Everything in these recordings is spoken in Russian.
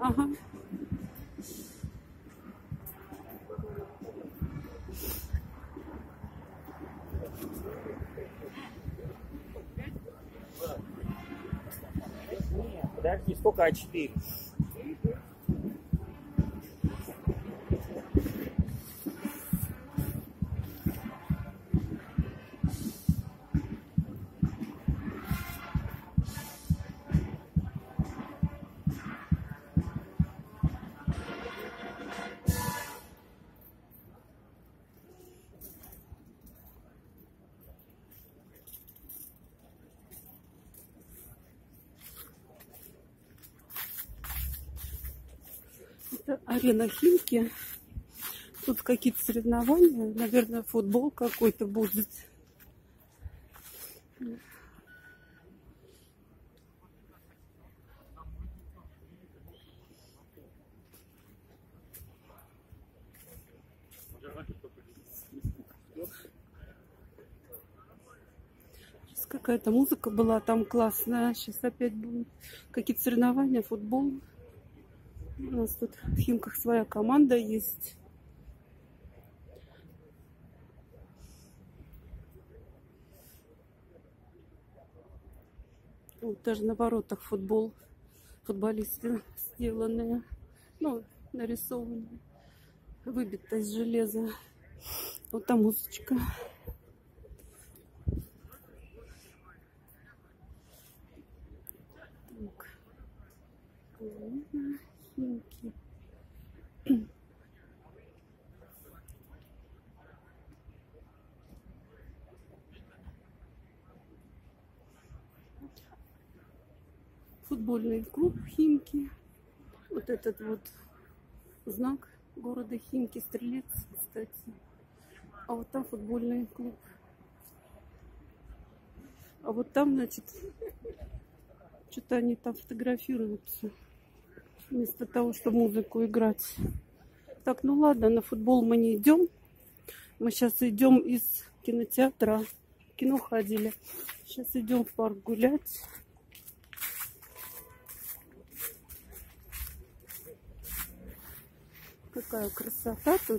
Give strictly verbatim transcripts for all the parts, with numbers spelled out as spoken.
Ага. Подожди, сколько А четыре? Это арена Химки. Тут какие-то соревнования. Наверное, футбол какой-то будет. Сейчас какая-то музыка была там классная. Сейчас опять будут какие-то соревнования, футбол. У нас тут в Химках своя команда есть. Вот даже на воротах футбол. Футболисты сделанные. Ну, нарисованные. Выбито из железа. Вот там музычка. Так. Химки. Футбольный клуб Химки. Вот этот вот знак города Химки, Стрелец, кстати. А вот там футбольный клуб. А вот там, значит, что-то они там фотографируются. Вместо того, чтобы музыку играть. Так, ну ладно, на футбол мы не идем. Мы сейчас идем из кинотеатра. В кино ходили. Сейчас идем в парк гулять. Какая красота тут.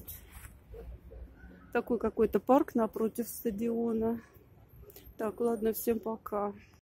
Такой какой-то парк напротив стадиона. Так, ладно, всем пока.